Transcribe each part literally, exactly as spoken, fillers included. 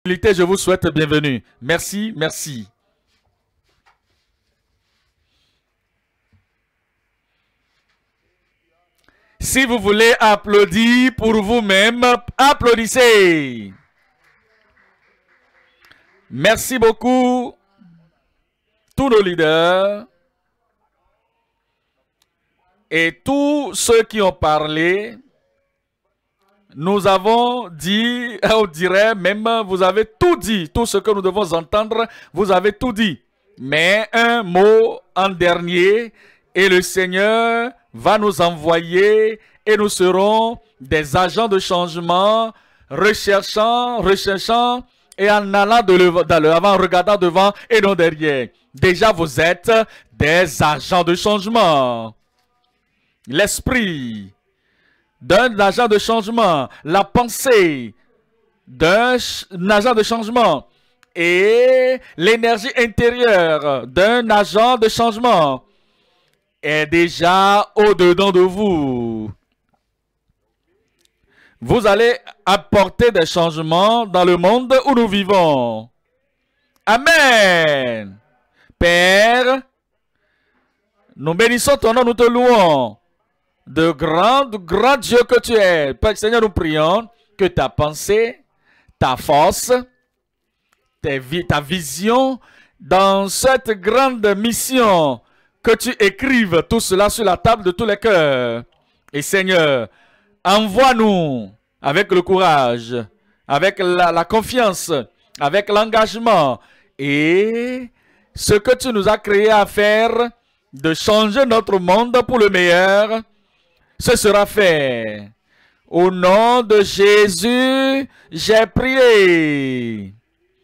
Je vous souhaite bienvenue. Merci, merci. Si vous voulez applaudir pour vous-même, applaudissez. Merci beaucoup, tous nos leaders et tous ceux qui ont parlé. Nous avons dit, on dirait même, vous avez tout dit, tout ce que nous devons entendre, vous avez tout dit. Mais un mot en dernier, et le Seigneur va nous envoyer et nous serons des agents de changement, recherchant, recherchant et en allant de l'avant, regardant devant et non derrière. Déjà, vous êtes des agents de changement. L'esprit d'un agent de changement, la pensée d'un agent de changement et l'énergie intérieure d'un agent de changement est déjà au-dedans de vous. Vous allez apporter des changements dans le monde où nous vivons. Amen. Père, nous bénissons ton nom, nous te louons. De grand, de grand Dieu que tu es. Père Seigneur, nous prions que ta pensée, ta force, ta vision dans cette grande mission, que tu écrives tout cela sur la table de tous les cœurs. Et Seigneur, envoie-nous avec le courage, avec la, la confiance, avec l'engagement et ce que tu nous as créé à faire, de changer notre monde pour le meilleur. Ce sera fait. Au nom de Jésus, j'ai prié.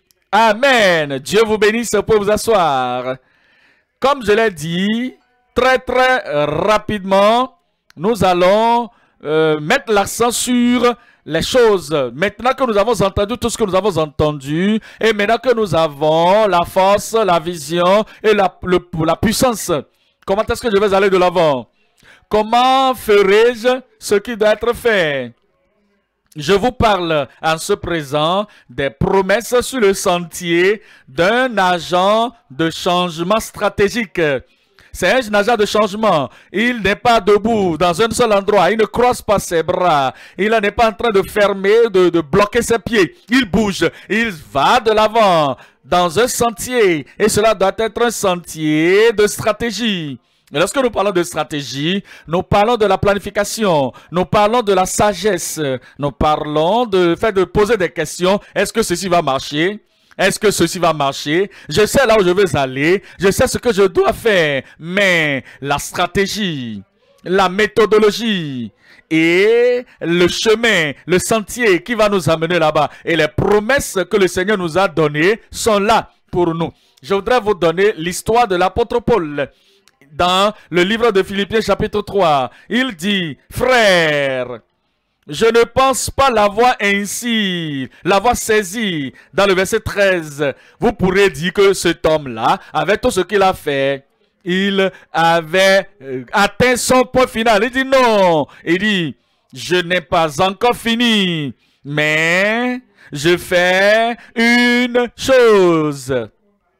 Amen. Dieu vous bénisse pour vous asseoir. Comme je l'ai dit, très très rapidement, nous allons euh, mettre l'accent sur les choses. Maintenant que nous avons entendu tout ce que nous avons entendu, et maintenant que nous avons la force, la vision et la, le, la puissance, comment est-ce que je vais aller de l'avant? Comment ferai-je ce qui doit être fait? Je vous parle en ce présent des promesses sur le sentier d'un agent de changement stratégique. C'est un agent de changement. Il n'est pas debout dans un seul endroit. Il ne croise pas ses bras. Il n'est pas en train de fermer, de, de bloquer ses pieds. Il bouge. Il va de l'avant dans un sentier. Et cela doit être un sentier de stratégie. Et lorsque nous parlons de stratégie, nous parlons de la planification, nous parlons de la sagesse, nous parlons de fait de poser des questions. Est-ce que ceci va marcher? Est-ce que ceci va marcher? Je sais là où je veux aller, je sais ce que je dois faire, mais la stratégie, la méthodologie et le chemin, le sentier qui va nous amener là-bas et les promesses que le Seigneur nous a données sont là pour nous. Je voudrais vous donner l'histoire de l'apôtre Paul. Dans le livre de Philippiens chapitre trois, il dit, « Frères, je ne pense pas l'avoir ainsi, l'avoir saisi. » Dans le verset treize, vous pourrez dire que cet homme-là, avec tout ce qu'il a fait, il avait atteint son point final. Il dit non. Il dit, « Je n'ai pas encore fini, mais je fais une chose. »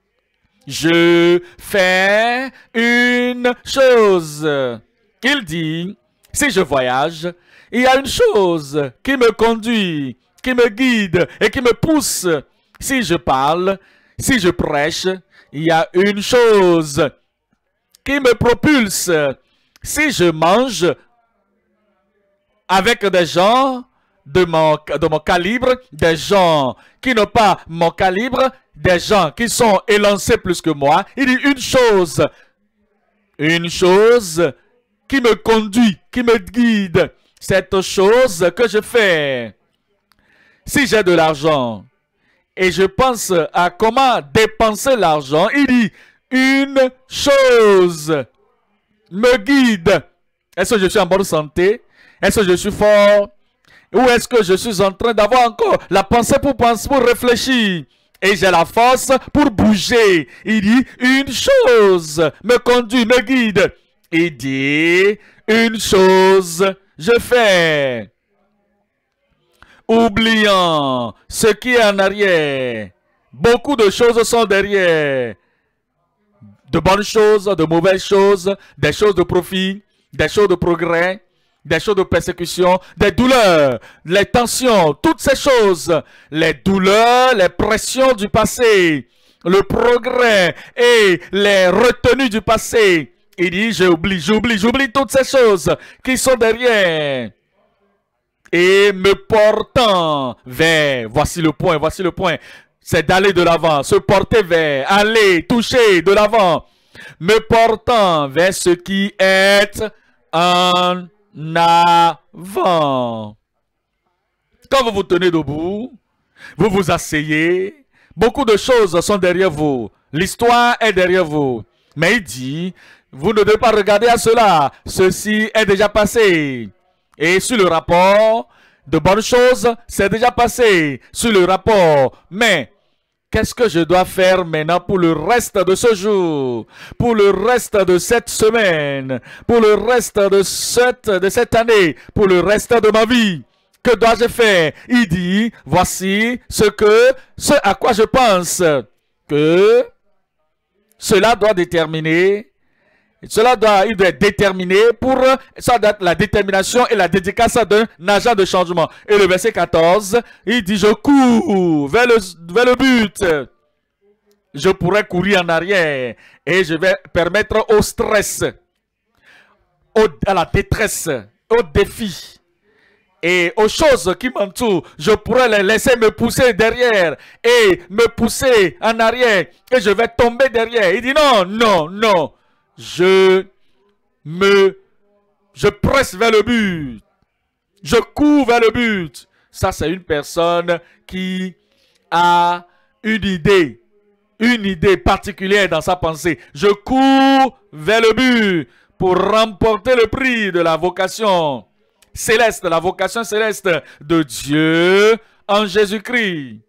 Je fais une chose. Il dit, si je voyage, il y a une chose qui me conduit, qui me guide et qui me pousse. Si je parle, si je prêche, il y a une chose qui me propulse. Si je mange avec des gens de mon, de mon calibre, des gens qui n'ont pas mon calibre, des gens qui sont élancés plus que moi, il dit une chose, une chose qui me conduit, qui me guide, cette chose que je fais. Si j'ai de l'argent et je pense à comment dépenser l'argent, il dit une chose me guide. Est-ce que je suis en bonne santé? Est-ce que je suis fort? Ou est-ce que je suis en train d'avoir encore la pensée pour penser, pour réfléchir? Et j'ai la force pour bouger. Il dit, une chose me conduit, me guide. Il dit, une chose je fais. oubliant ce qui est en arrière. Beaucoup de choses sont derrière. De bonnes choses, de mauvaises choses, des choses de profit, des choses de progrès, des choses de persécution, des douleurs, les tensions, toutes ces choses, les douleurs, les pressions du passé, le progrès et les retenues du passé. Il dit, j'oublie, j'oublie, j'oublie toutes ces choses qui sont derrière. Et me portant vers, voici le point, voici le point, c'est d'aller de l'avant, se porter vers, aller, toucher de l'avant, me portant vers ce qui est en avant. Quand vous vous tenez debout, vous vous asseyez, beaucoup de choses sont derrière vous, l'histoire est derrière vous, mais il dit, vous ne devez pas regarder à cela, ceci est déjà passé. Et sur le rapport, de bonnes choses, c'est déjà passé sur le rapport. Mais, qu'est-ce que je dois faire maintenant pour le reste de ce jour, pour le reste de cette semaine, pour le reste de cette, de cette année, pour le reste de ma vie? Que dois-je faire? Il dit, voici ce que, ce à quoi je pense que cela doit déterminer. Cela doit, il doit être déterminé pour, ça doit être la détermination et la dédicace d'un agent de changement. Et le verset quatorze, il dit, je cours vers le, vers le but. Je pourrais courir en arrière et je vais permettre au stress, au, à la détresse, au défi et aux choses qui m'entourent, je pourrais les laisser me pousser derrière et me pousser en arrière et je vais tomber derrière. Il dit non, non, non. Je me, je presse vers le but. Je cours vers le but. Ça, c'est une personne qui a une idée, une idée particulière dans sa pensée. Je cours vers le but pour remporter le prix de la vocation céleste, la vocation céleste de Dieu en Jésus-Christ.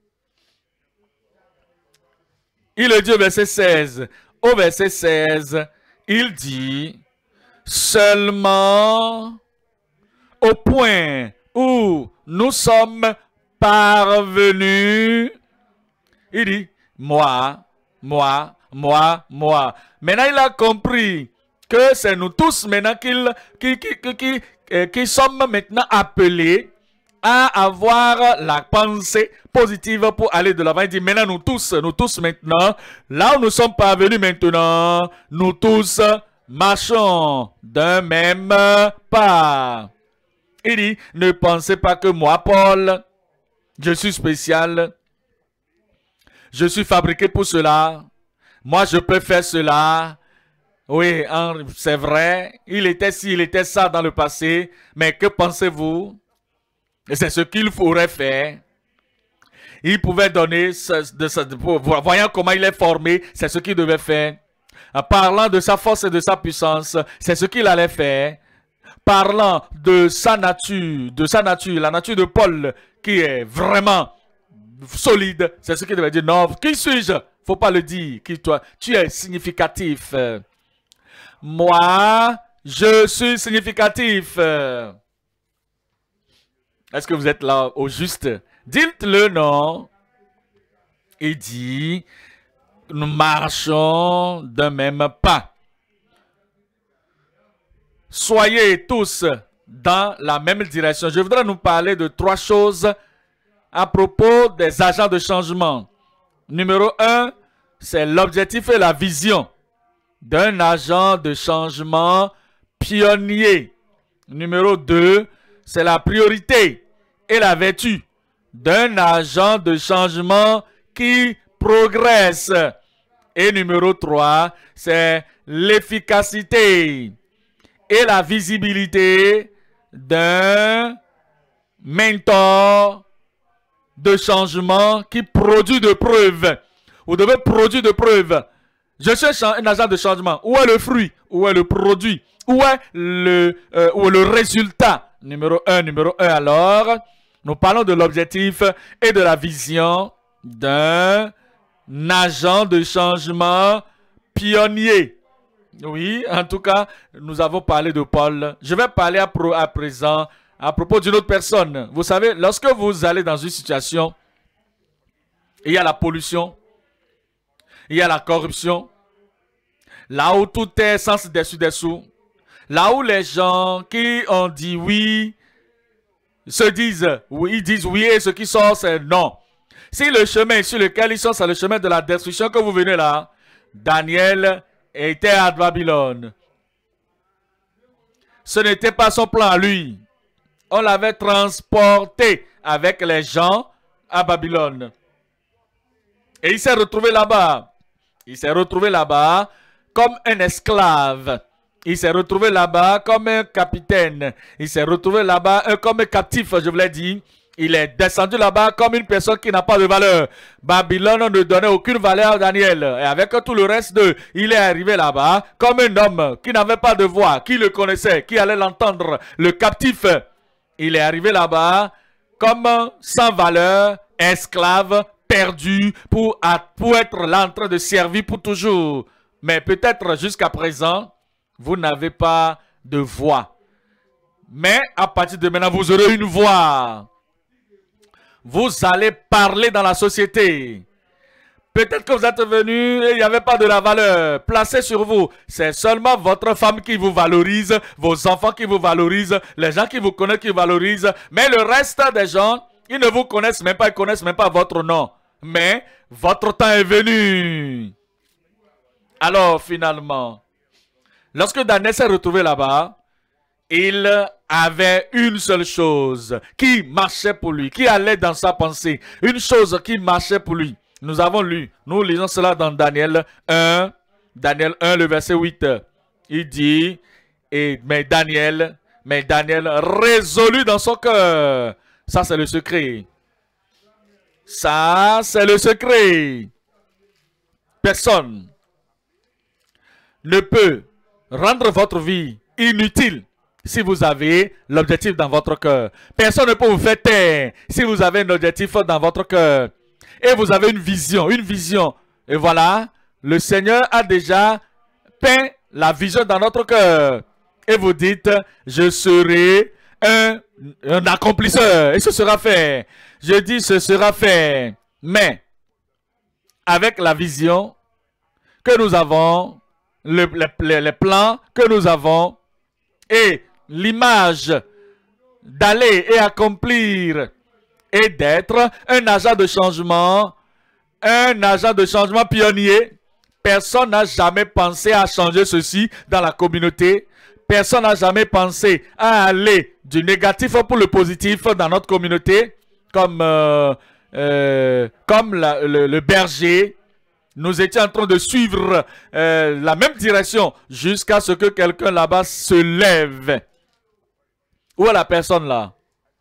Il le dit au verset seize. Au verset seize, il dit, seulement au point où nous sommes parvenus, il dit, moi, moi, moi, moi. Maintenant, il a compris que c'est nous tous maintenant qu'il, qui, qui, qui, qui, qui, qui sommes maintenant appelés à avoir la pensée positive pour aller de l'avant. Il dit maintenant nous tous, nous tous maintenant, là où nous sommes parvenus maintenant, nous tous marchons d'un même pas. Il dit, ne pensez pas que moi, Paul, je suis spécial, je suis fabriqué pour cela, moi je peux faire cela. Oui, c'est vrai, il était ci, il était ça dans le passé, mais que pensez-vous? Et c'est ce qu'il aurait fait. Il pouvait donner, ce, de ce, voyant comment il est formé, c'est ce qu'il devait faire. En parlant de sa force et de sa puissance, c'est ce qu'il allait faire. Parlant de sa nature, de sa nature, la nature de Paul, qui est vraiment solide, c'est ce qu'il devait dire. Non, qui suis-je? Faut pas le dire. Qui, toi, tu es significatif. Moi, je suis significatif. Est-ce que vous êtes là au juste? Dites-le non. Il dit, nous marchons d'un même pas. Soyez tous dans la même direction. Je voudrais nous parler de trois choses à propos des agents de changement. Numéro un, c'est l'objectif et la vision d'un agent de changement pionnier. Numéro deux, c'est la priorité et la vertu d'un agent de changement qui progresse. Et numéro trois, c'est l'efficacité et la visibilité d'un mentor de changement qui produit de preuves. Vous devez produire de preuves. Je cherche un agent de changement. Où est le fruit? Où est le produit? Où est le, euh, où est le résultat? Numéro un, numéro un alors, nous parlons de l'objectif et de la vision d'un agent de changement pionnier. Oui, en tout cas, nous avons parlé de Paul. Je vais parler à, pro, à présent à propos d'une autre personne. Vous savez, lorsque vous allez dans une situation, il y a la pollution, il y a la corruption, là où tout est sens dessus-dessous, là où les gens qui ont dit oui, se disent oui, ils disent oui et ce qui sort c'est non. Si le chemin sur lequel ils sont, c'est le chemin de la destruction que vous venez là, Daniel était à Babylone. Ce n'était pas son plan à lui. On l'avait transporté avec les gens à Babylone. Et il s'est retrouvé là-bas. Il s'est retrouvé là-bas comme un esclave. Il s'est retrouvé là-bas comme un capitaine. Il s'est retrouvé là-bas euh, comme un captif, je vous l'ai dit. Il est descendu là-bas comme une personne qui n'a pas de valeur. Babylone ne donnait aucune valeur à Daniel. Et avec tout le reste d'eux, il est arrivé là-bas comme un homme qui n'avait pas de voix, qui le connaissait, qui allait l'entendre, le captif. Il est arrivé là-bas comme sans valeur, esclave, perdu, pour, pour être là en train de servir pour toujours. Mais peut-être jusqu'à présent, vous n'avez pas de voix. Mais à partir de maintenant, vous aurez une voix. Vous allez parler dans la société. Peut-être que vous êtes venu et il n'y avait pas de la valeur placée sur vous. C'est seulement votre femme qui vous valorise, vos enfants qui vous valorisent, les gens qui vous connaissent qui vous valorisent. Mais le reste des gens, ils ne vous connaissent même pas, ils ne connaissent même pas votre nom. Mais votre temps est venu. Alors finalement, lorsque Daniel s'est retrouvé là-bas, il avait une seule chose qui marchait pour lui, qui allait dans sa pensée. Une chose qui marchait pour lui. Nous avons lu, nous lisons cela dans Daniel un, Daniel un, le verset huit. Il dit, et, mais Daniel, mais Daniel résolu dans son cœur. Ça, c'est le secret. Ça, c'est le secret. Personne ne peut rendre votre vie inutile si vous avez l'objectif dans votre cœur. Personne ne peut vous faire taire si vous avez un objectif dans votre cœur. Et vous avez une vision, une vision. Et voilà, le Seigneur a déjà peint la vision dans notre cœur. Et vous dites, je serai un, un accomplisseur. Et ce sera fait. Je dis, ce sera fait. Mais, avec la vision que nous avons, le, les, les plans que nous avons, et l'image d'aller et accomplir et d'être un agent de changement, un agent de changement pionnier. Personne n'a jamais pensé à changer ceci dans la communauté. Personne n'a jamais pensé à aller du négatif pour le positif dans notre communauté, comme, euh, euh, comme la, le, le berger. Nous étions en train de suivre euh, la même direction jusqu'à ce que quelqu'un là-bas se lève. Où est la personne là?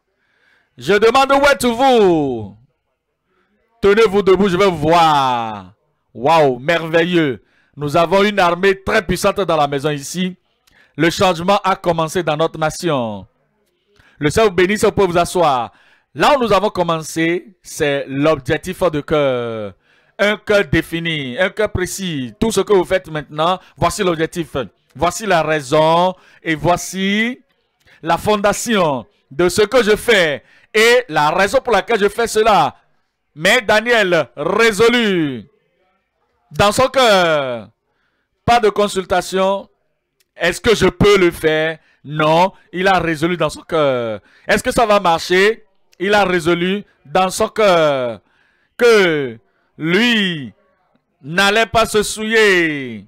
Je demande où êtes-vous? Tenez-vous debout, je vais vous voir. Waouh, merveilleux. Nous avons une armée très puissante dans la maison ici. Le changement a commencé dans notre nation. Le Seigneur vous bénisse, vous pouvez vous asseoir. Là où nous avons commencé, c'est l'objectif de cœur. Un cœur défini, un cœur précis. Tout ce que vous faites maintenant, voici l'objectif. Voici la raison et voici la fondation de ce que je fais et la raison pour laquelle je fais cela. Mais Daniel, résolu dans son cœur, pas de consultation. Est-ce que je peux le faire? Non, il a résolu dans son cœur. Est-ce que ça va marcher? Il a résolu dans son cœur que lui n'allait pas se souiller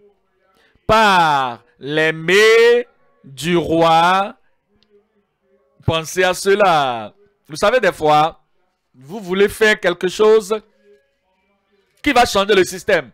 par les mets du roi. Pensez à cela. Vous savez, des fois, vous voulez faire quelque chose qui va changer le système.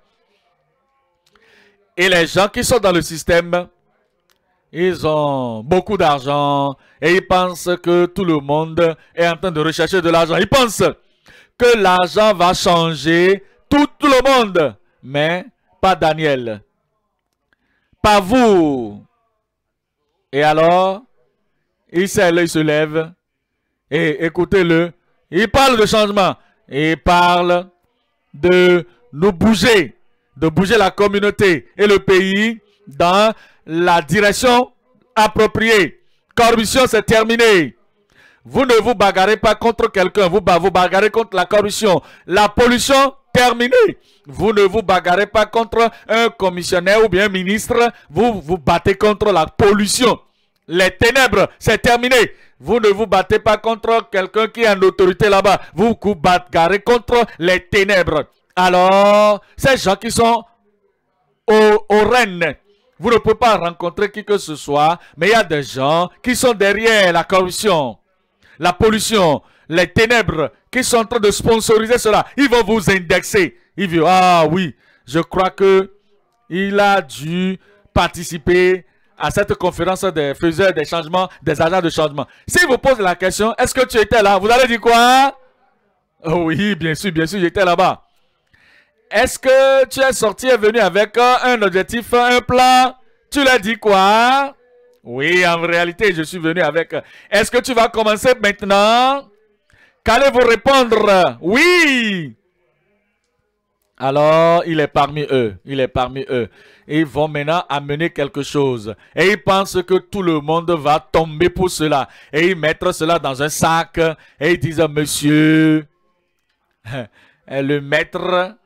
Et les gens qui sont dans le système, ils ont beaucoup d'argent et ils pensent que tout le monde est en train de rechercher de l'argent. Ils pensent que l'argent va changer tout, tout le monde. Mais pas Daniel. Pas vous. Et alors, il se lève et écoutez-le. Il parle de changement. Il parle de nous bouger. De bouger la communauté et le pays dans la direction appropriée. Corruption, c'est terminé. Vous ne vous bagarrez pas contre quelqu'un, vous vous bagarrez contre la corruption. La pollution, terminée. Vous ne vous bagarrez pas contre un commissionnaire ou bien un ministre, vous vous battez contre la pollution. Les ténèbres, c'est terminé. Vous ne vous battez pas contre quelqu'un qui est en autorité là-bas. Vous vous bagarrez contre les ténèbres. Alors, ces gens qui sont au, au règne, vous ne pouvez pas rencontrer qui que ce soit, mais il y a des gens qui sont derrière la corruption, la pollution, les ténèbres, qui sont en train de sponsoriser cela. Ils vont vous indexer. Ils vont, ah oui, je crois que il a dû participer à cette conférence des faiseurs des changements, des agents de changement. Si vous posez la question, est-ce que tu étais là? Vous allez dire quoi? Oh oui, bien sûr, bien sûr, j'étais là-bas. Est-ce que tu es sorti et venu avec un objectif, un plan? Tu l'as dit quoi? Oui, en réalité, je suis venu avec... Est-ce que tu vas commencer maintenant? Qu'allez-vous répondre? Oui! Alors, il est parmi eux. Il est parmi eux. Et ils vont maintenant amener quelque chose. Et ils pensent que tout le monde va tomber pour cela. Et ils mettent cela dans un sac. Et ils disent, monsieur, le maître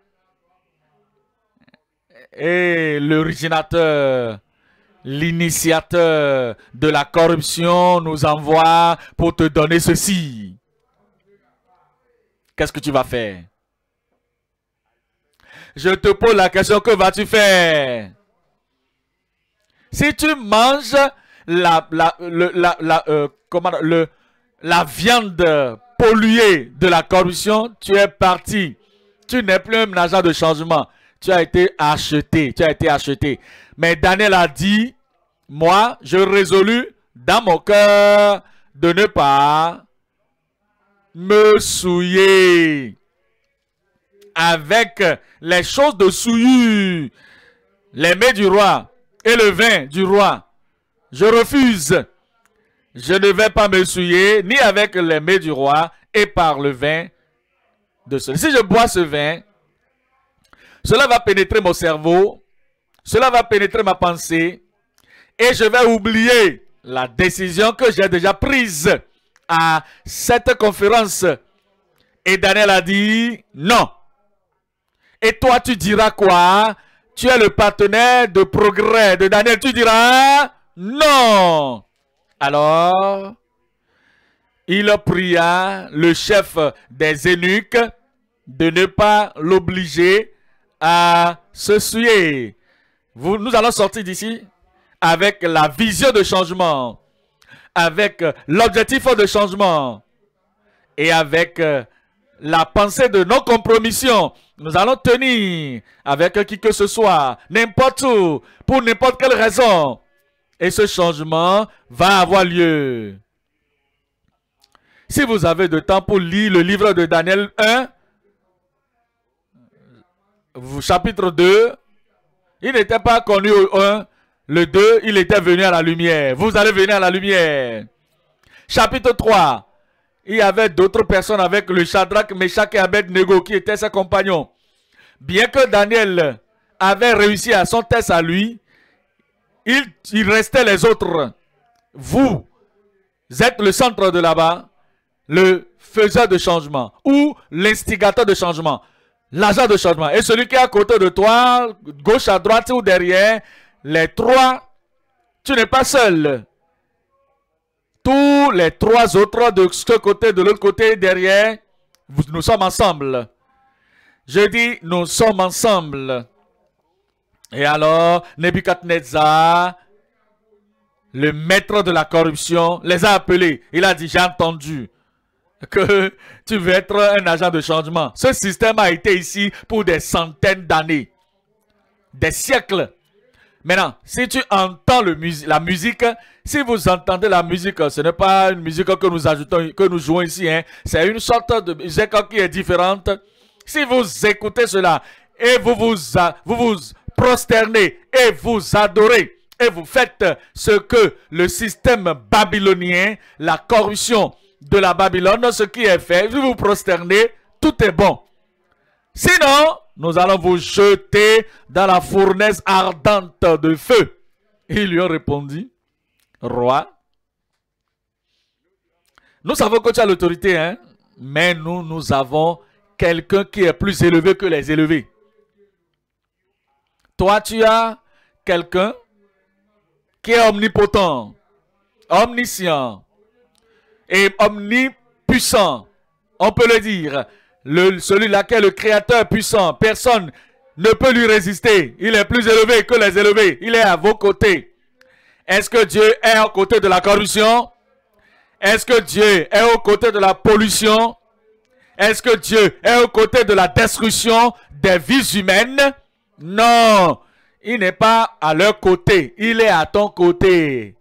et l'originateur, l'initiateur de la corruption nous envoie pour te donner ceci. Qu'est-ce que tu vas faire? Je te pose la question, que vas-tu faire? Si tu manges la, la, le, la, la, euh, comment, le, la viande polluée de la corruption, tu es parti. Tu n'es plus un agent de changement. Tu as été acheté. Tu as été acheté. Mais Daniel a dit, moi, je résolu dans mon cœur de ne pas me souiller avec les choses de souillure, les mets du roi et le vin du roi. Je refuse. Je ne vais pas me souiller ni avec les mets du roi et par le vin de celui. Si je bois ce vin, cela va pénétrer mon cerveau, cela va pénétrer ma pensée et je vais oublier la décision que j'ai déjà prise à cette conférence. Et Daniel a dit non. Et toi, tu diras quoi? Tu es le partenaire de progrès de Daniel. Tu diras non. Alors, il pria le chef des eunuques de ne pas l'obliger à se souiller. Vous, nous allons sortir d'ici avec la vision de changement, avec l'objectif de changement et avec la pensée de non-compromission. Nous allons tenir avec qui que ce soit, n'importe où, pour n'importe quelle raison. Et ce changement va avoir lieu. Si vous avez de temps pour lire le livre de Daniel un, chapitre deux, il n'était pas connu au un, le deux, il était venu à la lumière. Vous allez venir à la lumière. Chapitre trois. Il y avait d'autres personnes avec le Shadrach, Meshach et Abed-Nego qui étaient ses compagnons. Bien que Daniel avait réussi à son test à lui, il, il restait les autres. Vous êtes le centre de là-bas, le faiseur de changement ou l'instigateur de changement, l'agent de changement. Et celui qui est à côté de toi, gauche à droite ou derrière, les trois, tu n'es pas seul. Tous les trois autres de ce côté, de l'autre côté, derrière, nous sommes ensemble. Je dis, nous sommes ensemble. Et alors, Nebuchadnezzar, le maître de la corruption, les a appelés. Il a dit, j'ai entendu que tu veux être un agent de changement. Ce système a été ici pour des centaines d'années, des siècles. Maintenant, si tu entends le mus la musique, si vous entendez la musique, ce n'est pas une musique que nous ajoutons, que nous jouons ici, hein. C'est une sorte de musique qui est différente. Si vous écoutez cela et vous vous, vous vous prosternez et vous adorez et vous faites ce que le système babylonien, la corruption de la Babylone, ce qui est fait, vous vous prosternez, tout est bon. Sinon, nous allons vous jeter dans la fournaise ardente de feu. Ils lui ont répondu, roi, Nous savons que tu as l'autorité, hein? Mais nous, nous avons quelqu'un qui est plus élevé que les élevés. Toi, tu as quelqu'un qui est omnipotent, omniscient et omnipuissant. On peut le dire. Celui-là qui est le créateur puissant. Personne ne peut lui résister. Il est plus élevé que les élevés. Il est à vos côtés. Est-ce que Dieu est aux côtés de la corruption? Est-ce que Dieu est aux côtés de la pollution? Est-ce que Dieu est aux côtés de la destruction des vies humaines? Non. Il n'est pas à leur côté. Il est à ton côté.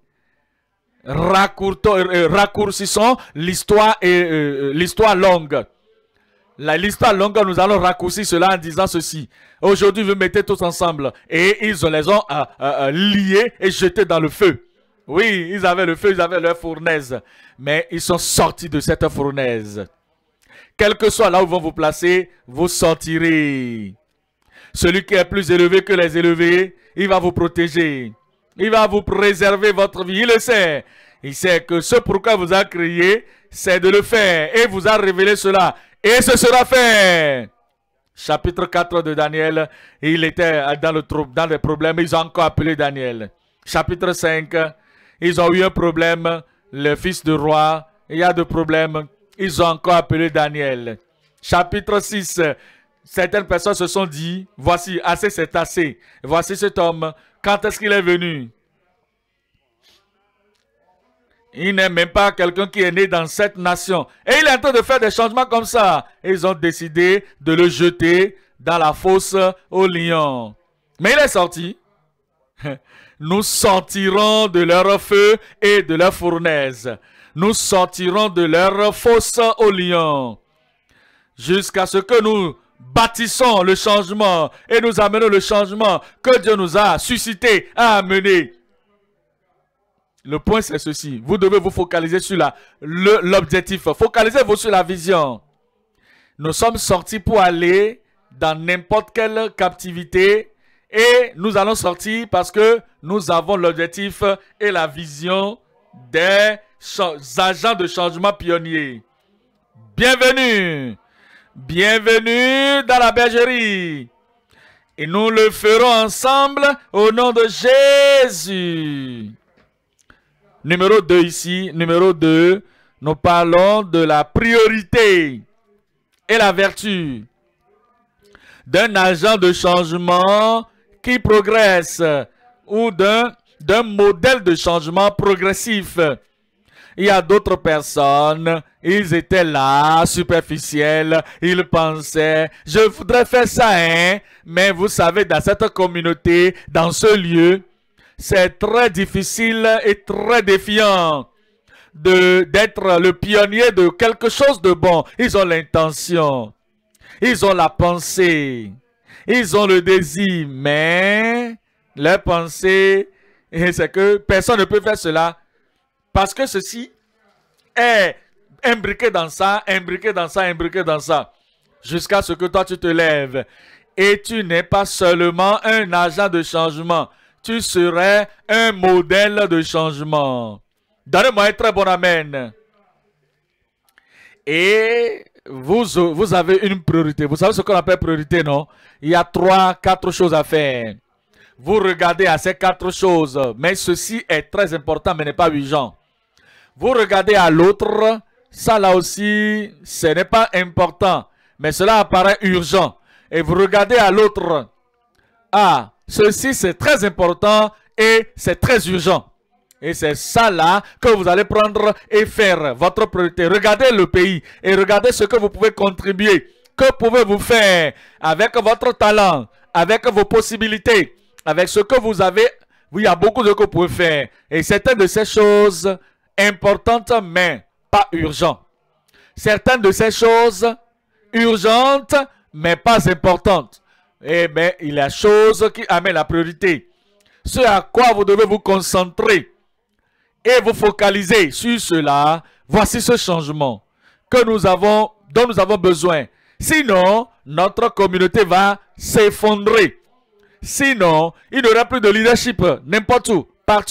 Raccourcissons l'histoire et euh, l'histoire longue. L'histoire longue, nous allons raccourcir cela en disant ceci. Aujourd'hui, vous mettez tous ensemble. Et ils les ont euh, euh, liés et jetés dans le feu. Oui, ils avaient le feu, ils avaient leur fournaise. Mais ils sont sortis de cette fournaise. Quel que soit là où vont vous placer, vous sortirez. Celui qui est plus élevé que les élevés, il va vous protéger. Il va vous préserver votre vie. Il le sait. Il sait que ce pourquoi vous a créé, c'est de le faire. Et vous a révélé cela. Et ce sera fait. Chapitre quatre de Daniel. Il était dans, le trouble, dans les problèmes. Ils ont encore appelé Daniel. Chapitre cinq. Ils ont eu un problème. Le fils du roi. Il y a des problèmes. Ils ont encore appelé Daniel. Chapitre six. Certaines personnes se sont dit, voici, assez c'est assez. Voici cet homme. Quand est-ce qu'il est venu? Il n'est même pas quelqu'un qui est né dans cette nation. Et il est en train de faire des changements comme ça. Et ils ont décidé de le jeter dans la fosse au lion. Mais il est sorti. Nous sortirons de leur feu et de leur fournaise. Nous sortirons de leur fosse au lion. Jusqu'à ce que nous bâtissons le changement et nous amenons le changement que Dieu nous a suscité à amener. Le point c'est ceci. Vous devez vous focaliser sur l'objectif. Focalisez-vous sur la vision. Nous sommes sortis pour aller dans n'importe quelle captivité et nous allons sortir parce que nous avons l'objectif et la vision des agents de changement pionniers. Bienvenue. Bienvenue dans la bergerie. Et nous le ferons ensemble au nom de Jésus. Numéro deux ici. Numéro deux. Nous parlons de la priorité et la vertu d'un agent de changement qui progresse ou d'un d'un modèle de changement progressif. Il y a d'autres personnes, ils étaient là, superficiels, ils pensaient, je voudrais faire ça, hein, mais vous savez, dans cette communauté, dans ce lieu, c'est très difficile et très défiant de d'être le pionnier de quelque chose de bon. Ils ont l'intention, ils ont la pensée, ils ont le désir, mais leur pensée, c'est que personne ne peut faire cela. Parce que ceci est imbriqué dans ça, imbriqué dans ça, imbriqué dans ça. Jusqu'à ce que toi tu te lèves. Et tu n'es pas seulement un agent de changement. Tu serais un modèle de changement. Donnez-moi un très bon amen. Et vous, vous avez une priorité. Vous savez ce qu'on appelle priorité, non? Il y a trois, quatre choses à faire. Vous regardez à ces quatre choses. Mais ceci est très important, mais n'est pas urgent. Vous regardez à l'autre, ça là aussi, ce n'est pas important, mais cela apparaît urgent. Et vous regardez à l'autre, ah, ceci c'est très important et c'est très urgent. Et c'est ça là que vous allez prendre et faire votre priorité. Regardez le pays et regardez ce que vous pouvez contribuer. Que pouvez-vous faire avec votre talent, avec vos possibilités, avec ce que vous avez. Oui, il y a beaucoup de choses que vous pouvez faire. Et certaines de ces choses importantes, mais pas urgentes. Certaines de ces choses urgentes, mais pas importantes. Eh bien, il y a des choses qui amènent la priorité. Ce à quoi vous devez vous concentrer et vous focaliser sur cela. Voici ce changement que nous avons, dont nous avons besoin. Sinon, notre communauté va s'effondrer. Sinon, il n'y aura plus de leadership n'importe où, partout.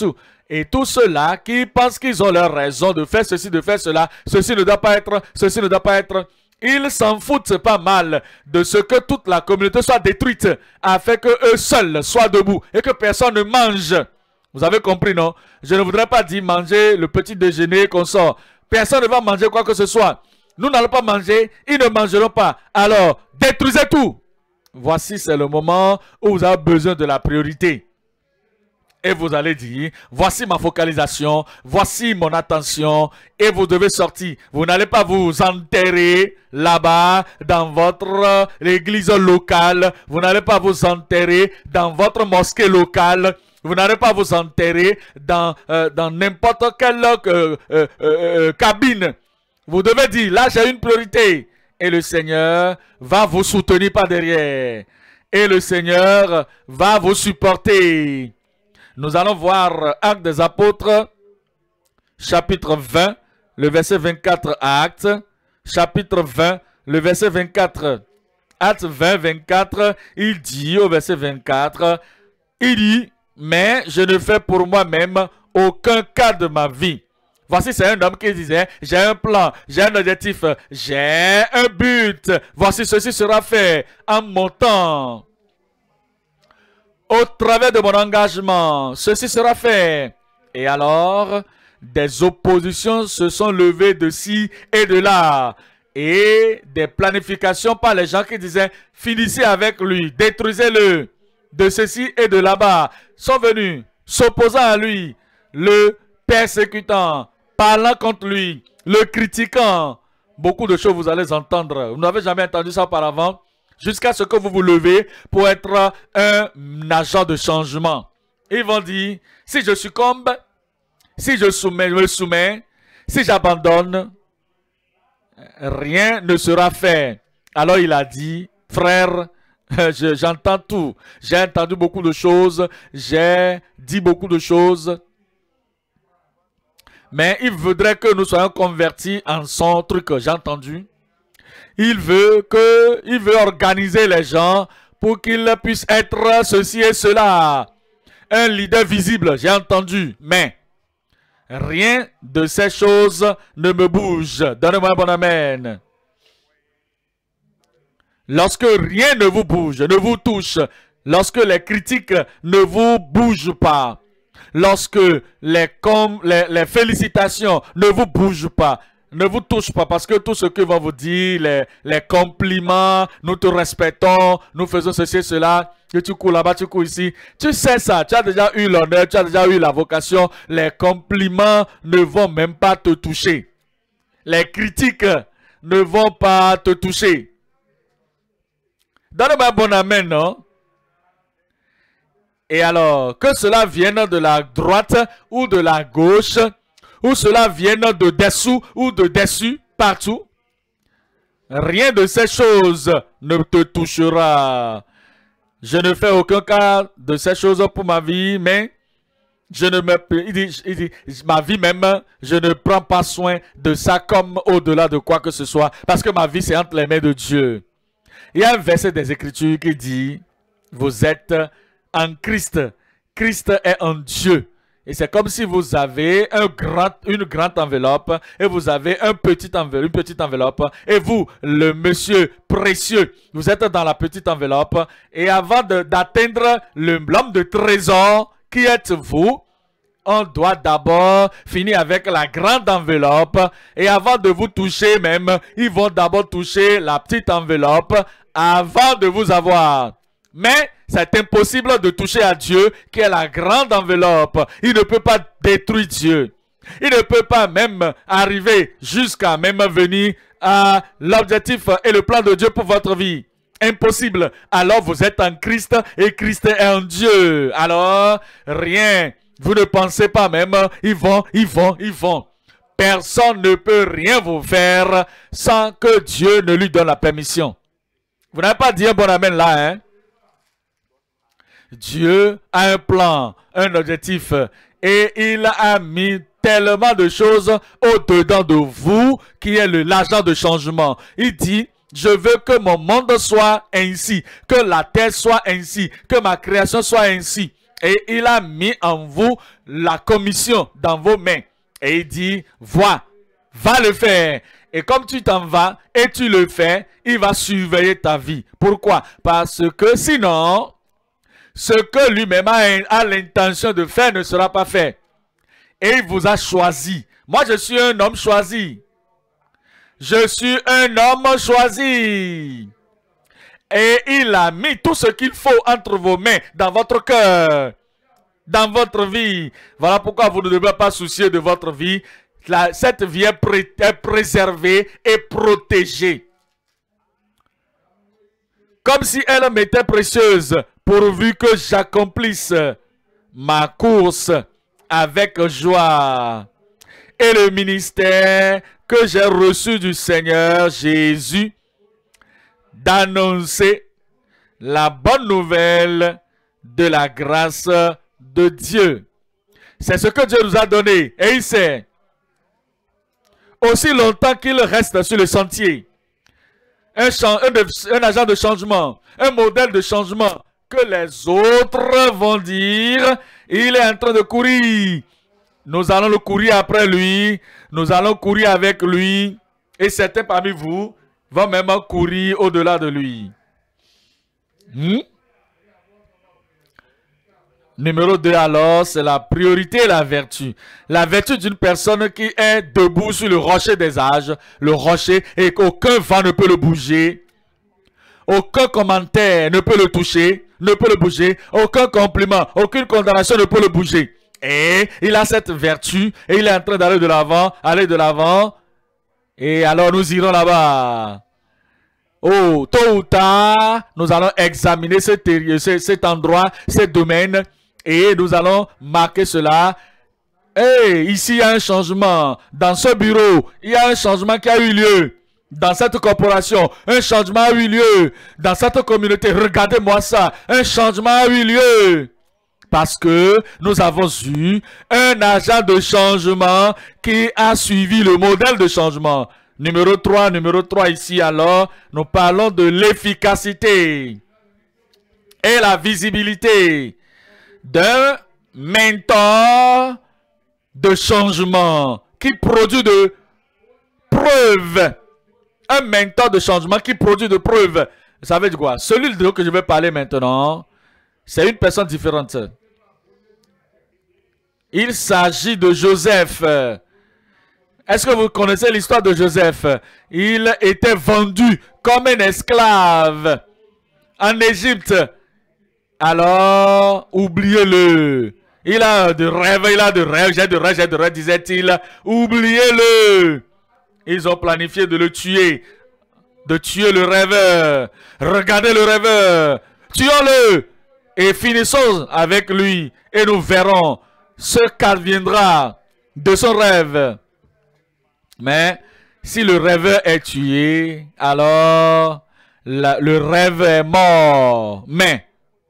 Et tous ceux-là qui pensent qu'ils ont leur raison de faire ceci, de faire cela, ceci ne doit pas être, ceci ne doit pas être, ils s'en foutent pas mal de ce que toute la communauté soit détruite afin que eux seuls soient debout et que personne ne mange. Vous avez compris, non? Je ne voudrais pas dire manger le petit déjeuner qu'on sort. Personne ne va manger quoi que ce soit. Nous n'allons pas manger, ils ne mangeront pas. Alors, détruisez tout. Voici, c'est le moment où vous avez besoin de la priorité. Et vous allez dire, voici ma focalisation, voici mon attention, et vous devez sortir. Vous n'allez pas vous enterrer là-bas dans votre église locale. Vous n'allez pas vous enterrer dans votre mosquée locale. Vous n'allez pas vous enterrer dans euh, dans n'importe quelle euh, euh, euh, cabine. Vous devez dire, là j'ai une priorité. Et le Seigneur va vous soutenir par derrière. Et le Seigneur va vous supporter. Nous allons voir Actes des Apôtres, chapitre vingt, le verset vingt-quatre à Actes. Chapitre vingt, le verset vingt-quatre. Actes vingt, vingt-quatre, il dit au verset vingt-quatre, il dit, mais je ne fais pour moi-même aucun cas de ma vie. Voici, c'est un homme qui disait, j'ai un plan, j'ai un objectif, j'ai un but. Voici, ceci sera fait en mon temps. Au travers de mon engagement, ceci sera fait. Et alors, des oppositions se sont levées de ci et de là. Et des planifications par les gens qui disaient, finissez avec lui, détruisez-le. De ceci et de là-bas, sont venus, s'opposant à lui, le persécutant, parlant contre lui, le critiquant. Beaucoup de choses vous allez entendre. Vous n'avez jamais entendu ça auparavant. Jusqu'à ce que vous vous levez pour être un agent de changement. Ils vont dire, si je succombe, si je soumets, me soumets, si j'abandonne, rien ne sera fait. Alors il a dit, frère, j'entends tout. J'ai entendu beaucoup de choses, j'ai dit beaucoup de choses. Mais il voudrait que nous soyons convertis en son truc, j'ai entendu. Il veut que, il veut organiser les gens pour qu'ils puissent être ceci et cela. Un leader visible, j'ai entendu, mais rien de ces choses ne me bouge. Donnez-moi un bon amen. Lorsque rien ne vous bouge, ne vous touche, lorsque les critiques ne vous bougent pas, lorsque les, com les, les félicitations ne vous bougent pas, ne vous touche pas, parce que tout ce que vont vous dire, les, les compliments, nous te respectons, nous faisons ceci et cela, que tu cours là-bas, tu cours ici. Tu sais ça, tu as déjà eu l'honneur, tu as déjà eu la vocation. Les compliments ne vont même pas te toucher. Les critiques ne vont pas te toucher. Donne-moi un bon amen, non? Et alors, que cela vienne de la droite ou de la gauche, ou cela vienne de dessous ou de dessus, partout, rien de ces choses ne te touchera. Je ne fais aucun cas de ces choses pour ma vie, mais je ne me, il dit, il dit, ma vie même, je ne prends pas soin de ça comme au-delà de quoi que ce soit, parce que ma vie c'est entre les mains de Dieu. Il y a un verset des Écritures qui dit, vous êtes en Christ, Christ est en Dieu. Et c'est comme si vous avez un grand, une grande enveloppe et vous avez un petit enveloppe, une petite enveloppe. Et vous, le monsieur précieux, vous êtes dans la petite enveloppe. Et avant d'atteindre l'homme de trésor qui êtes vous, on doit d'abord finir avec la grande enveloppe. Et avant de vous toucher même, ils vont d'abord toucher la petite enveloppe avant de vous avoir. Mais c'est impossible de toucher à Dieu qui est la grande enveloppe. Il ne peut pas détruire Dieu. Il ne peut pas même arriver jusqu'à même venir à l'objectif et le plan de Dieu pour votre vie. Impossible. Alors vous êtes en Christ et Christ est en Dieu. Alors rien. Vous ne pensez pas même. Ils vont, ils vont, ils vont. Personne ne peut rien vous faire sans que Dieu ne lui donne la permission. Vous n'avez pas dit un bon amen là, hein? Dieu a un plan, un objectif et il a mis tellement de choses au-dedans de vous qui est l'agent de changement. Il dit, je veux que mon monde soit ainsi, que la terre soit ainsi, que ma création soit ainsi. Et il a mis en vous la commission dans vos mains. Et il dit, vois, va le faire. Et comme tu t'en vas et tu le fais, il va surveiller ta vie. Pourquoi? Parce que sinon, ce que lui-même a, a l'intention de faire ne sera pas fait. Et il vous a choisi. Moi, je suis un homme choisi. Je suis un homme choisi. Et il a mis tout ce qu'il faut entre vos mains, dans votre cœur, dans votre vie. Voilà pourquoi vous ne devez pas soucier de votre vie. La, cette vie est, pré, est préservée et protégée. Comme si elle m'était précieuse, pourvu que j'accomplisse ma course avec joie. Et le ministère que j'ai reçu du Seigneur Jésus, d'annoncer la bonne nouvelle de la grâce de Dieu. C'est ce que Dieu nous a donné. Et il sait, aussi longtemps qu'il reste sur le sentier, un, un, un agent de changement, un modèle de changement, que les autres vont dire, il est en train de courir. Nous allons le courir après lui, nous allons courir avec lui, et certains parmi vous vont même courir au-delà de lui. Hmm? Numéro deux alors, c'est la priorité et la vertu. La vertu d'une personne qui est debout sur le rocher des âges, le rocher, et qu'aucun vent ne peut le bouger, aucun commentaire ne peut le toucher, ne peut le bouger, aucun compliment, aucune condamnation ne peut le bouger. Et il a cette vertu, et il est en train d'aller de l'avant, aller de l'avant, et alors nous irons là-bas. Oh, tôt ou tard, nous allons examiner cet, cet endroit, ce domaine, et nous allons marquer cela. Hey, ici il y a un changement. Dans ce bureau, il y a un changement qui a eu lieu. Dans cette corporation, un changement a eu lieu. Dans cette communauté, regardez-moi ça, un changement a eu lieu. Parce que nous avons eu un agent de changement qui a suivi le modèle de changement. Numéro trois, numéro trois ici alors, nous parlons de l'efficacité et la visibilité d'un mentor de changement qui produit de preuves. Un mentor de changement qui produit de preuves. Vous savez de quoi? Celui de que je vais parler maintenant, c'est une personne différente. Il s'agit de Joseph. Est-ce que vous connaissez l'histoire de Joseph? Il était vendu comme un esclave en Égypte. Alors, oubliez-le. Il a de rêves, il a de rêves, j'ai de rêves, j'ai de rêves, disait-il. Oubliez-le. Ils ont planifié de le tuer. De tuer le rêveur. Regardez le rêveur. Tuons-le. Et finissons avec lui. Et nous verrons ce qu'adviendra de son rêve. Mais si le rêveur est tué, alors la, le rêve est mort. Mais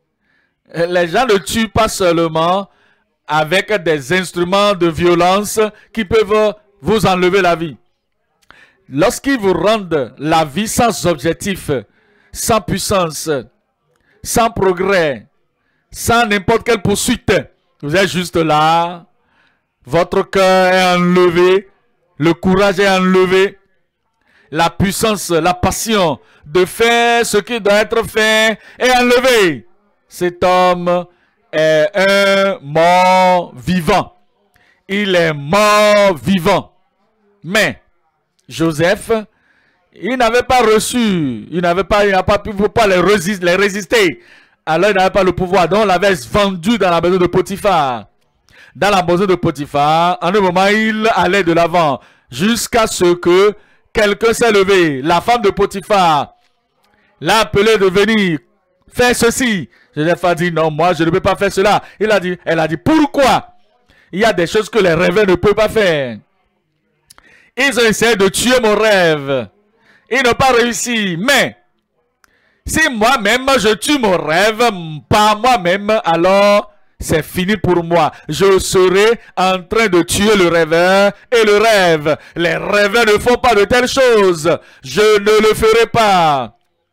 les gens ne tuent pas seulement avec des instruments de violence qui peuvent vous enlever la vie. Lorsqu'ils vous rendent la vie sans objectif, sans puissance, sans progrès, sans n'importe quelle poursuite, vous êtes juste là, votre cœur est enlevé, le courage est enlevé, la puissance, la passion de faire ce qui doit être fait est enlevée. Cet homme est un mort vivant. Il est mort vivant. Mais Joseph, il n'avait pas reçu, il n'avait pas, il n'a pas pu pas les résister, les résister. Alors il n'avait pas le pouvoir. Donc on l'avait vendu dans la maison de Potiphar. Dans la maison de Potiphar, en un moment, il allait de l'avant jusqu'à ce que quelqu'un s'est levé. La femme de Potiphar l'a appelé de venir faire ceci. Joseph a dit non, moi je ne peux pas faire cela. Il a dit, elle a dit pourquoi? Il y a des choses que les rêveurs ne peuvent pas faire. Ils ont essayé de tuer mon rêve. Ils n'ont pas réussi. Mais si moi-même je tue mon rêve par moi-même, alors c'est fini pour moi. Je serai en train de tuer le rêveur et le rêve. Les rêveurs ne font pas de telles choses. Je ne le ferai pas.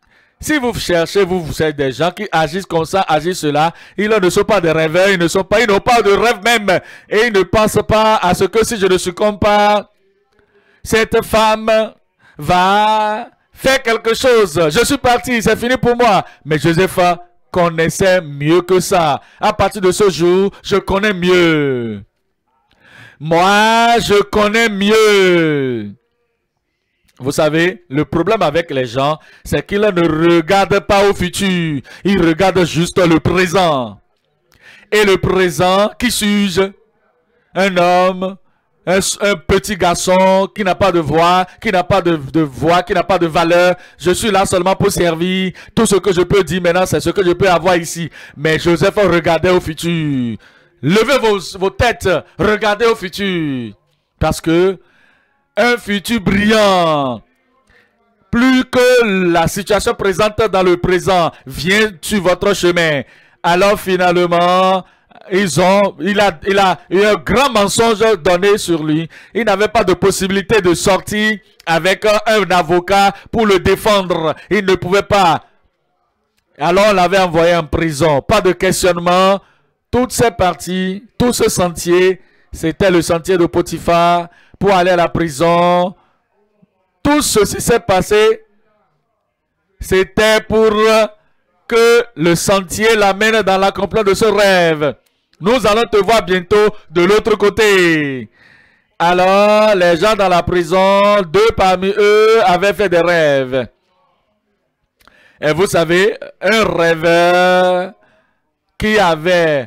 Si vous cherchez, vous, vous êtes des gens qui agissent comme ça, agissent cela, ils ne sont pas des rêveurs, ils ne sont pas, ils n'ont pas de rêve même. Et ils ne pensent pas à ce que si je ne succombe pas, cette femme va faire quelque chose. Je suis parti, c'est fini pour moi. Mais Joseph connaissait mieux que ça. À partir de ce jour, je connais mieux. Moi, je connais mieux. Vous savez, le problème avec les gens, c'est qu'ils ne regardent pas au futur. Ils regardent juste le présent. Et le présent, qui suis-je? Un homme, un, un petit garçon qui n'a pas de voix, qui n'a pas de, de voix, qui n'a pas de valeur. Je suis là seulement pour servir. Tout ce que je peux dire maintenant, c'est ce que je peux avoir ici. Mais Joseph regardait au futur. Levez vos, vos têtes, regardez au futur. Parce que un futur brillant, plus que la situation présente dans le présent vient sur votre chemin. Alors finalement, ils ont, il a, il a eu un grand mensonge donné sur lui. Il n'avait pas de possibilité de sortir avec un, un avocat pour le défendre. Il ne pouvait pas. Alors on l'avait envoyé en prison. Pas de questionnement. Toutes ces parties, tout ce sentier, c'était le sentier de Potiphar pour aller à la prison. Tout ceci s'est passé. C'était pour que le sentier l'amène dans l'accomplissement de ce rêve. Nous allons te voir bientôt de l'autre côté. Alors, les gens dans la prison, deux parmi eux avaient fait des rêves. Et vous savez, un rêveur qui avait...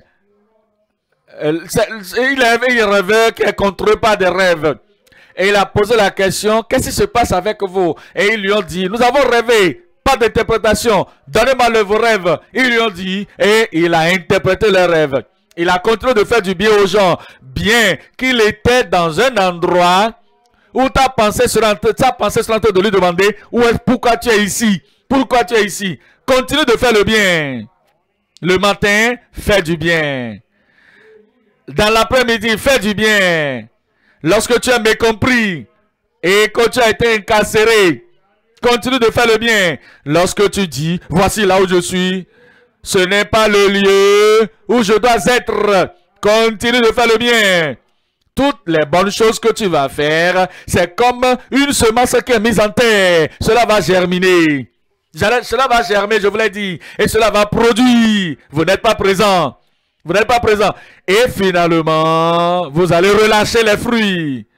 Il avait un rêveur qui est contrôlé par des rêves. Et il a posé la question, qu'est-ce qui se passe avec vous? Et ils lui ont dit, nous avons rêvé. Pas d'interprétation. Donnez-moi le vos rêves. Ils lui ont dit, et il a interprété les rêves. Il a continué de faire du bien aux gens. Bien qu'il était dans un endroit où ta pensée sera, ta pensée sera en train de lui demander, où est, pourquoi tu es ici? Pourquoi tu es ici? Continue de faire le bien. Le matin, fais du bien. Dans l'après-midi, fais du bien. Lorsque tu es mécompris et que tu as été incarcéré, continue de faire le bien. Lorsque tu dis, voici là où je suis, ce n'est pas le lieu où je dois être. Continue de faire le bien. Toutes les bonnes choses que tu vas faire, c'est comme une semence qui est mise en terre. Cela va germiner. Cela va germer, je vous l'ai dit. Et cela va produire. Vous n'êtes pas présent. Vous n'êtes pas présent. Et finalement, vous allez relâcher les fruits.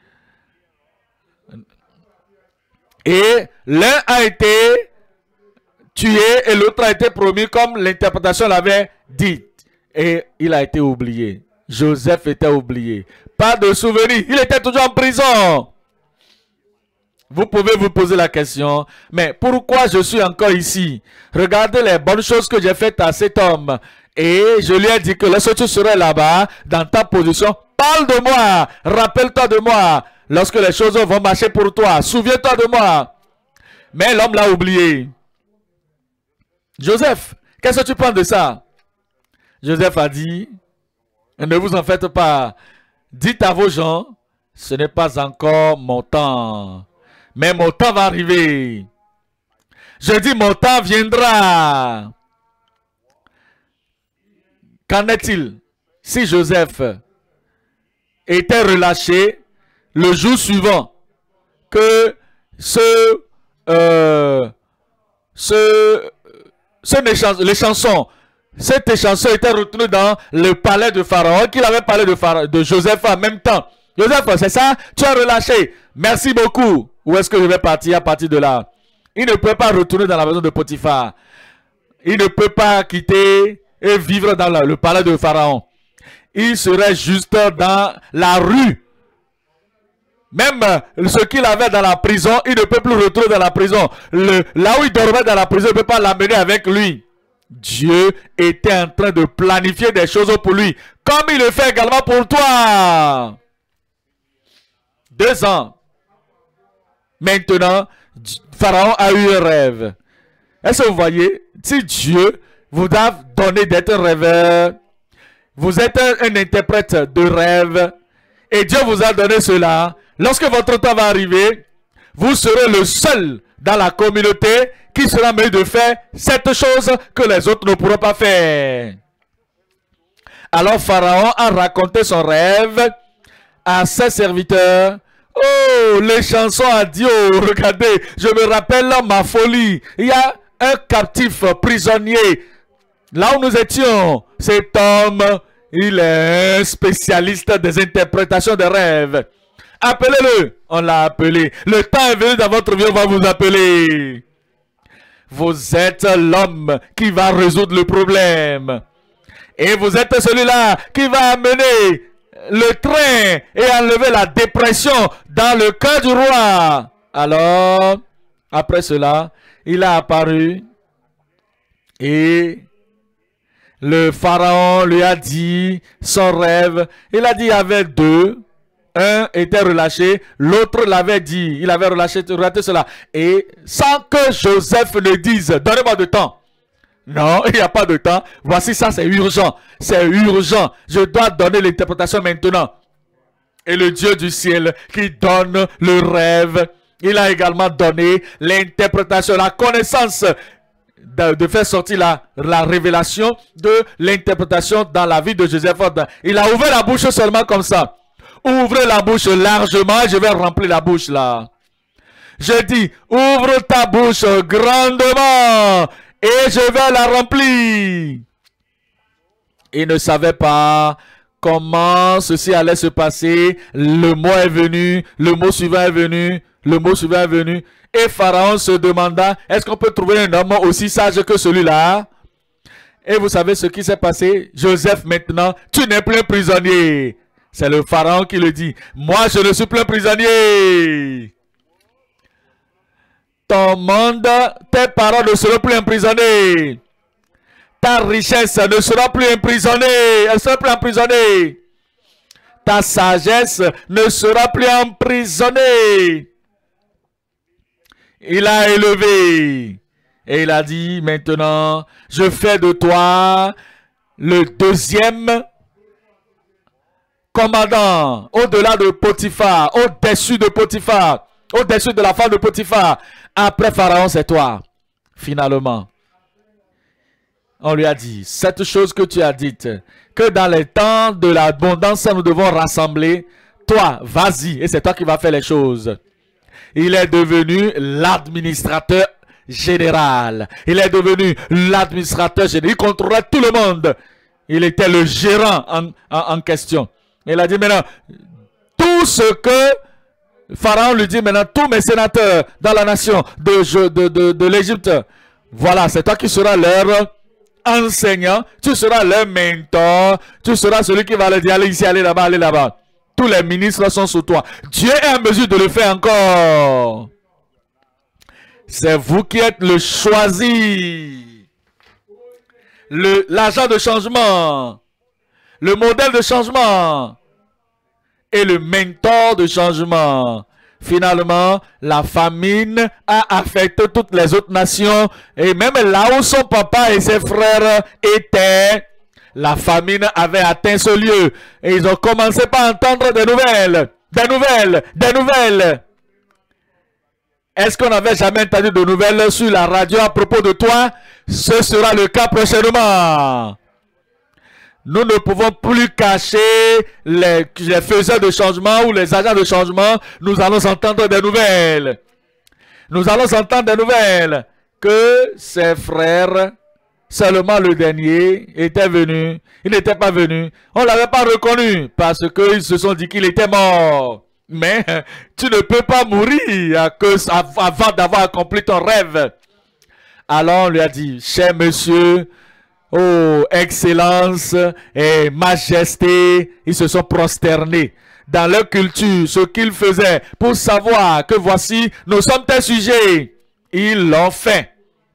Et l'un a été tué et l'autre a été promis comme l'interprétation l'avait dit. Et il a été oublié. Joseph était oublié. Pas de souvenir. Il était toujours en prison. Vous pouvez vous poser la question, mais pourquoi je suis encore ici? Regardez les bonnes choses que j'ai faites à cet homme. Et je lui ai dit que lorsque tu serais là-bas, dans ta position, parle de moi, rappelle-toi de moi. Lorsque les choses vont marcher pour toi, souviens-toi de moi. Mais l'homme l'a oublié. Joseph, qu'est-ce que tu penses de ça? Joseph a dit, ne vous en faites pas. Dites à vos gens, ce n'est pas encore mon temps. Mais mon temps va arriver. Je dis, mon temps viendra. Qu'en est-il si Joseph était relâché le jour suivant que ce, euh, ce, ce les chansons, cette chanson était retenue dans le palais de Pharaon, qu'il avait parlé de, Pharaon, de Joseph en même temps. Joseph, c'est ça? Tu as relâché. Merci beaucoup. Où est-ce que je vais partir à partir de là? Il ne peut pas retourner dans la maison de Potiphar. Il ne peut pas quitter et vivre dans la, le palais de Pharaon. Il serait juste dans la rue. Même ce qu'il avait dans la prison, il ne peut plus retourner dans la prison. Le, là où il dormait dans la prison, il ne peut pas l'amener avec lui. Dieu était en train de planifier des choses pour lui, comme il le fait également pour toi. Deux ans. Maintenant, Pharaon a eu un rêve. Est-ce que vous voyez? Si Dieu vous a donné d'être un rêveur, vous êtes un, un interprète de rêve, et Dieu vous a donné cela, lorsque votre temps va arriver, vous serez le seul dans la communauté qui sera mieux de faire cette chose que les autres ne pourront pas faire. Alors Pharaon a raconté son rêve à ses serviteurs. Oh, les chansons à Dieu, regardez, je me rappelle ma folie. Il y a un captif prisonnier. Là où nous étions, cet homme, il est un spécialiste des interprétations de rêves. Appelez-le. On l'a appelé. Le temps est venu dans votre vie, on va vous appeler. Vous êtes l'homme qui va résoudre le problème. Et vous êtes celui-là qui va amener le train et enlever la dépression dans le cœur du roi. Alors, après cela, il a apparu et le pharaon lui a dit son rêve. Il a dit il y avait deux. Un était relâché, l'autre l'avait dit. Il avait relâché, relaté cela. Et sans que Joseph ne dise, donnez-moi de temps. Non, il n'y a pas de temps. Voici ça, c'est urgent. C'est urgent. Je dois donner l'interprétation maintenant. Et le Dieu du ciel qui donne le rêve, il a également donné l'interprétation, la connaissance de, de faire sortir la, la révélation de l'interprétation dans la vie de Joseph. Il a ouvert la bouche seulement comme ça. Ouvrez la bouche largement, je vais remplir la bouche là. Je dis, ouvre ta bouche grandement et je vais la remplir. Il ne savait pas comment ceci allait se passer. Le mot est venu, le mot suivant est venu, le mot suivant est venu. Et Pharaon se demanda, est-ce qu'on peut trouver un homme aussi sage que celui-là? Et vous savez ce qui s'est passé? Joseph maintenant, tu n'es plus un prisonnier. C'est le pharaon qui le dit. Moi, je ne suis plus un prisonnier. Ton monde, tes parents ne seront plus emprisonnés. Ta richesse ne sera plus emprisonnée. Elle sera plus emprisonnée. Ta sagesse ne sera plus emprisonnée. Il a élevé. Et il a dit, maintenant, je fais de toi le deuxième commandant, au-delà de Potiphar, au-dessus de Potiphar, au-dessus de la femme de Potiphar. Après Pharaon, c'est toi. Finalement, on lui a dit, cette chose que tu as dite, que dans les temps de l'abondance, nous devons rassembler, toi, vas-y, et c'est toi qui vas faire les choses. Il est devenu l'administrateur général. Il est devenu l'administrateur général. Il contrôlait tout le monde. Il était le gérant en, en, en question. Il a dit maintenant, tout ce que Pharaon lui dit maintenant, tous mes sénateurs dans la nation de, de, de, de l'Égypte, voilà, c'est toi qui seras leur enseignant, tu seras leur mentor, tu seras celui qui va leur dire, allez ici, allez là-bas, allez là-bas. Tous les ministres sont sous toi. Dieu est en mesure de le faire encore. C'est vous qui êtes le choisi. L'agent de changement. Le modèle de changement et le mentor de changement. Finalement, la famine a affecté toutes les autres nations et même là où son papa et ses frères étaient, la famine avait atteint ce lieu et ils ont commencé par entendre des nouvelles, des nouvelles, des nouvelles. Est-ce qu'on n'avait jamais entendu de nouvelles sur la radio à propos de toi? Ce sera le cas prochainement. Nous ne pouvons plus cacher les, les faiseurs de changement ou les agents de changement. Nous allons entendre des nouvelles. Nous allons entendre des nouvelles que ses frères, seulement le dernier, était venu. Il n'était pas venu. On ne l'avait pas reconnu parce qu'ils se sont dit qu'il était mort. Mais tu ne peux pas mourir à cause, avant d'avoir accompli ton rêve. Alors on lui a dit, cher monsieur, oh, excellence et majesté, ils se sont prosternés dans leur culture, ce qu'ils faisaient pour savoir que voici, nous sommes tes sujets. Ils l'ont fait.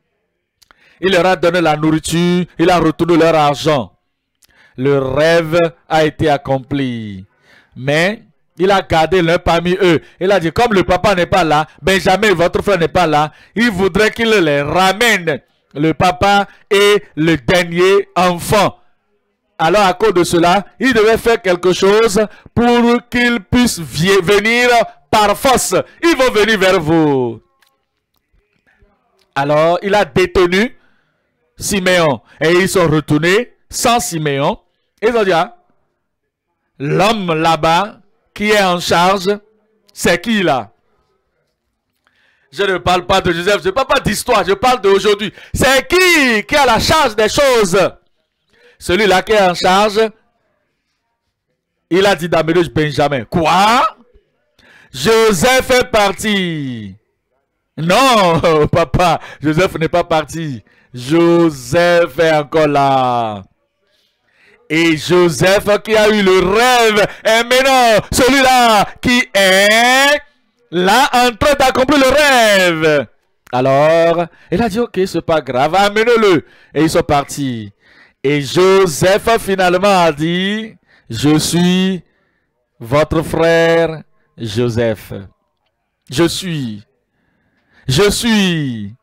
Il leur a donné la nourriture, il a retourné leur argent. Le rêve a été accompli. Mais il a gardé l'un parmi eux. Il a dit, comme le papa n'est pas là, Benjamin, votre frère n'est pas là, il voudrait qu'il les ramène. Le papa et le dernier enfant. Alors à cause de cela, il devait faire quelque chose pour qu'ils puissent venir par force. Ils vont venir vers vous. Alors, il a détenu Siméon. Et ils sont retournés sans Siméon. Et ils ont dit, ah, l'homme là-bas qui est en charge, c'est qui là? Je ne parle pas de Joseph, je ne parle pas d'histoire, je parle d'aujourd'hui. C'est qui qui a la charge des choses? Celui-là qui est en charge, il a dit d'amener Benjamin. Quoi? Joseph est parti. Non, papa, Joseph n'est pas parti. Joseph est encore là. Et Joseph qui a eu le rêve est maintenant celui-là qui est là en train d'accomplir le rêve. Alors, il a dit, ok, c'est pas grave, amenez-le. Et ils sont partis. Et Joseph finalement a dit, je suis votre frère Joseph. Je suis. Je suis.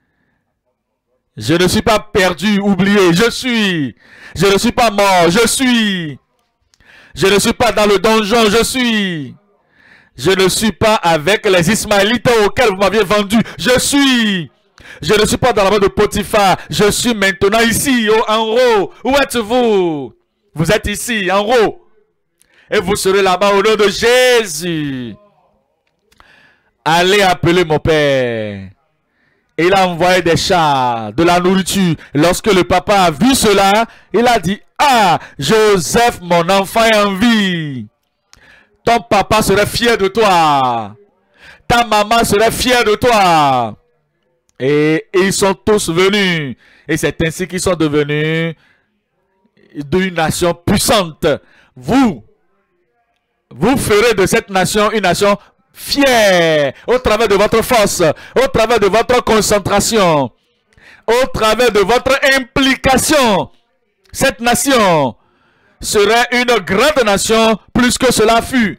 Je ne suis pas perdu, oublié. Je suis. Je ne suis pas mort. Je suis. Je ne suis pas dans le donjon. Je suis. Je ne suis pas avec les Ismaélites auxquels vous m'aviez vendu. Je suis. Je ne suis pas dans la main de Potiphar. Je suis maintenant ici, en haut. Où êtes-vous? Vous êtes ici, en haut. Et vous serez là-bas au nom de Jésus. Allez appeler mon père. Et il a envoyé des chars, de la nourriture. Lorsque le papa a vu cela, il a dit, ah, Joseph, mon enfant est en vie. Ton papa serait fier de toi. Ta maman serait fière de toi. Et, et ils sont tous venus. Et c'est ainsi qu'ils sont devenus d'une nation puissante. Vous, vous ferez de cette nation une nation fière au travers de votre force, au travers de votre concentration, au travers de votre implication. Cette nation serait une grande nation plus que cela fut.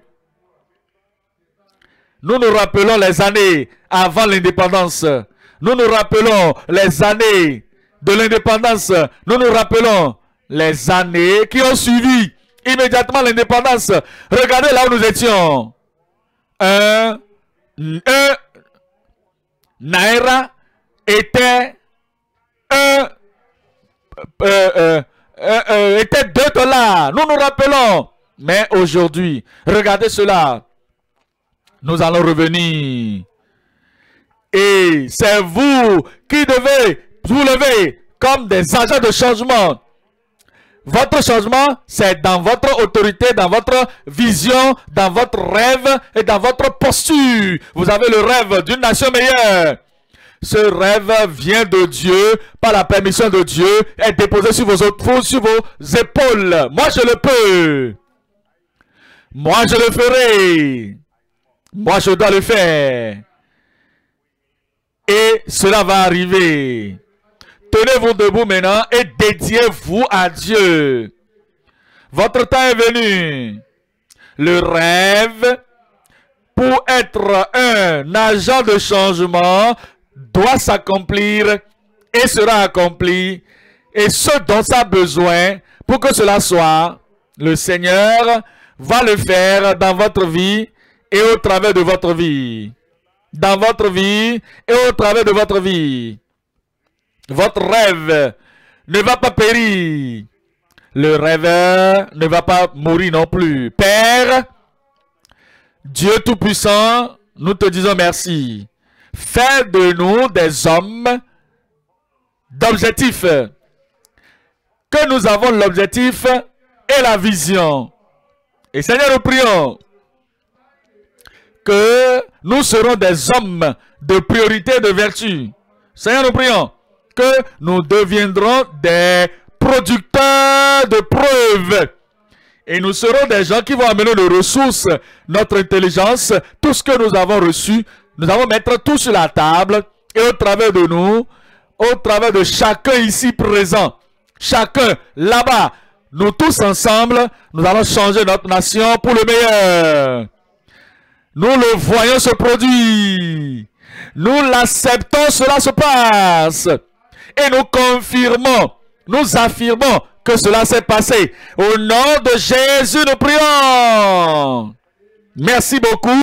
Nous nous rappelons les années avant l'indépendance. Nous nous rappelons les années de l'indépendance. Nous nous rappelons les années qui ont suivi immédiatement l'indépendance. Regardez là où nous étions. Un, un naira était un, euh, euh, euh, euh, était deux dollars. Nous nous rappelons. Mais aujourd'hui, regardez cela. Nous allons revenir. Et c'est vous qui devez vous lever comme des agents de changement. Votre changement, c'est dans votre autorité, dans votre vision, dans votre rêve et dans votre posture. Vous avez le rêve d'une nation meilleure. Ce rêve vient de Dieu, par la permission de Dieu, est déposé sur vos, sur vos épaules. Moi, je le peux. Moi, je le ferai. Moi, je dois le faire. Et cela va arriver. Tenez-vous debout maintenant et dédiez-vous à Dieu. Votre temps est venu. Le rêve, pour être un agent de changement, doit s'accomplir et sera accompli. Et ce dont ça a besoin, pour que cela soit, le Seigneur va le faire dans votre vie et au travers de votre vie. Dans votre vie et au travers de votre vie. Votre rêve ne va pas périr. Le rêveur ne va pas mourir non plus. Père, Dieu Tout-Puissant, nous te disons merci. Fais de nous des hommes d'objectifs. Que nous avons l'objectif et la vision. Et Seigneur, nous prions que nous serons des hommes de priorité et de vertu. Seigneur, nous prions que nous deviendrons des producteurs de preuves. Et nous serons des gens qui vont amener nos ressources, notre intelligence, tout ce que nous avons reçu. Nous allons mettre tout sur la table et au travers de nous, au travers de chacun ici présent, chacun là-bas, nous tous ensemble, nous allons changer notre nation pour le meilleur. Nous le voyons se produire. Nous l'acceptons, cela se passe. Et nous confirmons, nous affirmons que cela s'est passé. Au nom de Jésus, nous prions. Merci beaucoup.